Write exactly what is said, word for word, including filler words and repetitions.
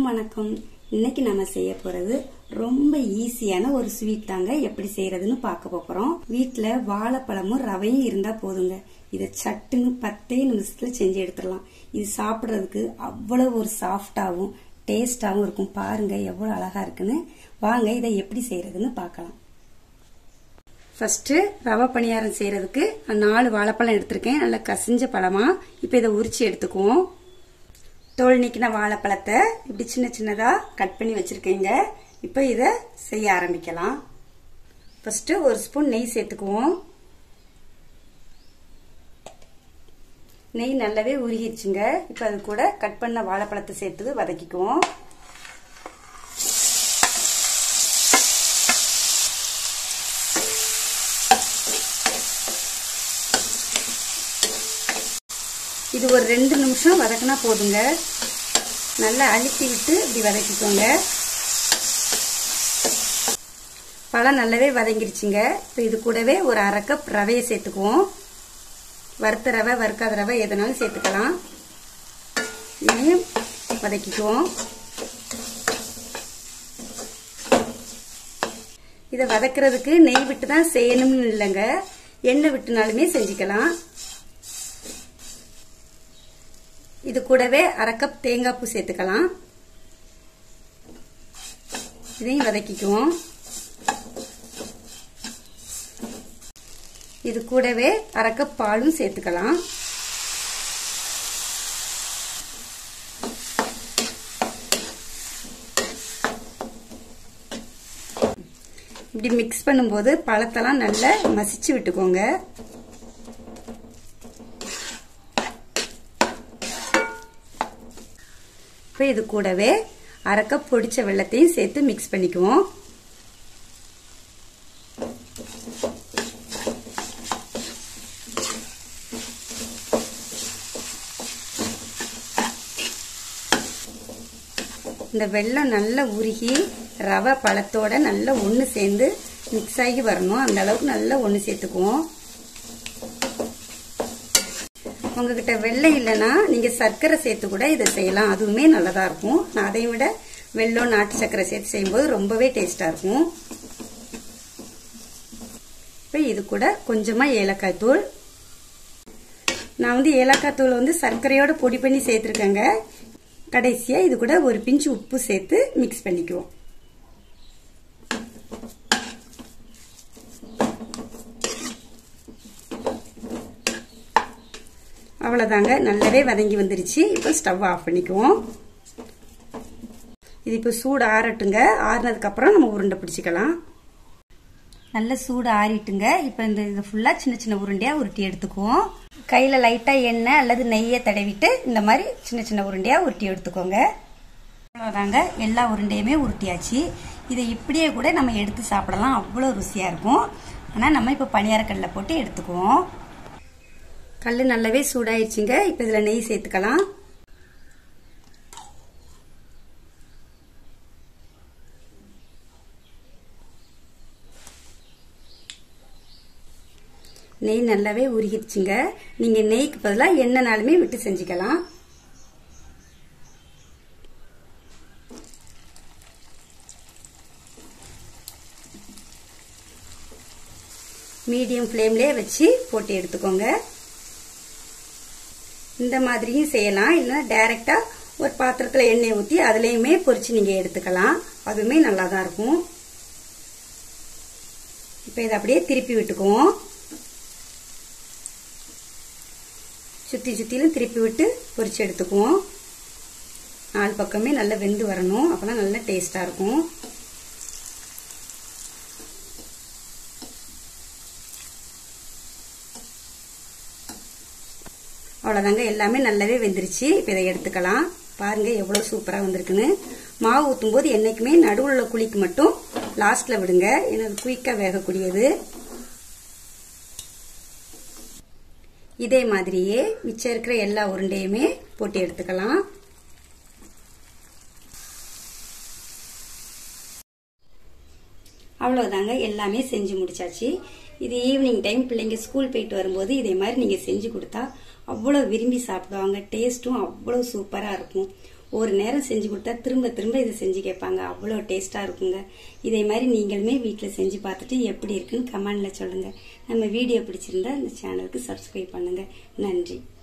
வணக்கம். இன்னைக்கு நம்ம செய்ய போறது ரொம்ப ஈஸியான ஒரு ஸ்வீட் தாங்க. எப்படி செய்யறதுன்னு பார்க்க போறோம். வீட்டுல வாழைப்பழமும் ரவையும் இருந்தா போதுங்க. இதை சட்டுன்னு பத்தே நிமிஷத்துல செஞ்சு எடுத்துடலாம். இது சாப்பிடுறதுக்கு அவ்வளவு ஒரு சாஃப்டாவும் டேஸ்டாவும் இருக்கும். பாருங்க எவ்வளவு அழகா இருக்குன்னு. வாங்க இதை எப்படி செய்யறதுன்னு பார்க்கலாம். ஃபர்ஸ்ட் ரவை பணியாரம் செய்யறதுக்கு நாலு வாழைப்பழம் எடுத்திருக்கேன். நல்லா கசிஞ்ச பழமா. இப்ப இதை உரிச்சு எடுத்துக்குவோம். தோல் நீக்கின வாழைப்பழத்தை இப்படி சின்ன சின்னதா கட் பண்ணி வச்சிருக்கேங்க. இப்ப இத செய்ய ஆரம்பிக்கலாம். ஃபர்ஸ்ட் ஒரு ஸ்பூன் நெய் சேர்த்துக்குவோம். நெய் நல்லாவே உருகிடுச்சுங்க. இப்ப அது கூட கட் பண்ண வாழைப்பழத்தை சேர்த்து வதக்கிக்குவோம். இது ஒரு ரெண்டு நிமிஷம் வதக்கினா போதுங்க. நல்லா அழுத்தி விட்டு இப்படி வதக்கிக்கோங்க. பழம் நல்லாவே வதங்கிருச்சுங்க. இப்போ இது கூடவே ஒரு அரை கப் ரவையை சேர்த்துக்குவோம். வறுத்த ரவை வறுக்காத ரவை எதனாலும் சேர்த்துக்கலாம். இதையும் வதக்கிக்குவோம். இதை வதக்கிறதுக்கு நெய் விட்டு தான் செய்யணும்னு இல்லைங்க, எண்ணெய் விட்டுனாலுமே செஞ்சுக்கலாம். இது கூடவே அரை கப் தேங்காய் பூ சேர்த்துக்கலாம். இதையும் வதக்கிக்குவோம். இது கூடவே அரை கப் பாலும் சேர்த்துக்கலாம். இப்படி மிக்ஸ் பண்ணும்போது பழத்தெல்லாம் நல்லா மசிச்சு விட்டுக்கோங்க. இப்போ இது கூடவே அரை கப் பொடிச்ச வெல்லத்தையும் சேர்த்து மிக்ஸ் பண்ணிக்குவோம். இந்த வெல்லம் நல்லா உருகி ரவை பழத்தோட நல்லா ஒன்று சேர்ந்து மிக்ஸ் ஆகி வரணும். அந்த அளவுக்கு நல்லா ஒன்று சேர்த்துக்குவோம். உங்ககிட்ட வெல்லம் இல்லைன்னா நீங்க சர்க்கரை சேர்த்து கூட இதை செய்யலாம். அதுவுமே நல்லதா இருக்கும். நான் அதை விட வெல்லம் நாட்டு சர்க்கரை சேர்த்து செய்யும்போது ரொம்பவே டேஸ்டா இருக்கும். இப்போ இது கூட கொஞ்சமா ஏலக்காய் தூள். நான் வந்து ஏலக்காய் தூள் வந்து சர்க்கரையோட பொடி பண்ணி சேர்த்துருக்கேங்க. கடைசியா இது கூட ஒரு பிஞ்சு உப்பு சேர்த்து மிக்ஸ் பண்ணிக்குவோம். அவ்வளவுதாங்க, நல்லாவே வதங்கி வந்துருச்சு. இப்போ ஸ்டவ் ஆஃப் பண்ணிக்குவோம். இது இப்போ சூடு ஆறட்டுங்க. ஆறுனதுக்கு அப்புறம் நம்ம உருண்டை பிடிச்சிக்கலாம். நல்ல சூடு ஆறிட்டுங்க. இப்போ இந்த இது ஃபுல்லா சின்ன சின்ன உருண்டையா உருட்டி எடுத்துக்குவோம். கையில லைட்டா எண்ணெய் அல்லது நெய்யை தடவிட்டு இந்த மாதிரி சின்ன சின்ன உருண்டையா உருட்டி எடுத்துக்கோங்க. அவ்வளவுதாங்க, எல்லா உருண்டையுமே உருட்டியாச்சு. இதை இப்படியே கூட நம்ம எடுத்து சாப்பிடலாம். அவ்வளவு ருசியா இருக்கும். ஆனா நம்ம இப்ப பணியாரக்கல்ல போட்டு எடுத்துக்குவோம். கல்லு நல்லாவே சூடாயிருச்சுங்க. இப்ப இதுல நெய் சேர்த்துக்கலாம். நெய் நல்லாவே உருகிடுச்சுங்க. நீங்க நெய்க்கு பதிலாக எண்ணெய்னாலுமே விட்டு செஞ்சுக்கலாம். மீடியம் ஃப்ளேம்லயே வச்சு போட்டு எடுத்துக்கோங்க. இந்த மாதிரியும் செய்யலாம். இல்லைன்னா டைரக்டா ஒரு பாத்திரத்துல எண்ணெய் ஊற்றி அதுலயுமே பொரிச்சு நீங்க எடுத்துக்கலாம். அதுவுமே நல்லா தான் இருக்கும். இப்ப இதை அப்படியே திருப்பி விட்டுக்குவோம். சுத்தி சுத்திலும் திருப்பி விட்டு பொரிச்சு எடுத்துக்குவோம். நாலு பக்கமே நல்லா வெந்து வரணும். அப்பதான் நல்லா டேஸ்டா இருக்கும். அவ்வளவுதாங்க, எல்லாமே நல்லாவே வெந்துருச்சு. இப்ப இதை எடுத்துக்கலாம். பாருங்க எவ்வளவு சூப்பரா வந்திருக்குன்னு. மாவு ஊத்தும் போது என்னைக்குமே நடுவுல உள்ள குழிக்கு மட்டும் லாஸ்ட்ல விடுங்க. ஏன்னா அது குயிக்கா வேகக்கூடியது. இதே மாதிரியே மிச்சம் இருக்கிற எல்லா உருண்டையுமே போட்டு எடுத்துக்கலாம். அவ்வளவுதாங்க, எல்லாமே செஞ்சு முடிச்சாச்சு. இது ஈவினிங் டைம் பிள்ளைங்க ஸ்கூல் போயிட்டு வரும்போது இதே மாதிரி நீங்க செஞ்சு கொடுத்தா அவ்வளவு விரும்பி சாப்பிடுவாங்க. டேஸ்டும் அவ்வளவு சூப்பரா இருக்கும். ஒரு நேரம் செஞ்சு கொடுத்தா திரும்ப திரும்ப இதை செஞ்சு கேட்பாங்க. அவ்வளோ டேஸ்டா இருக்குங்க. இதே மாதிரி நீங்களுமே வீட்டில் செஞ்சு பார்த்துட்டு எப்படி இருக்குன்னு கமெண்ட்ல சொல்லுங்க. நம்ம வீடியோ பிடிச்சிருந்தா இந்த சேனலுக்கு சப்ஸ்கிரைப் பண்ணுங்க. நன்றி.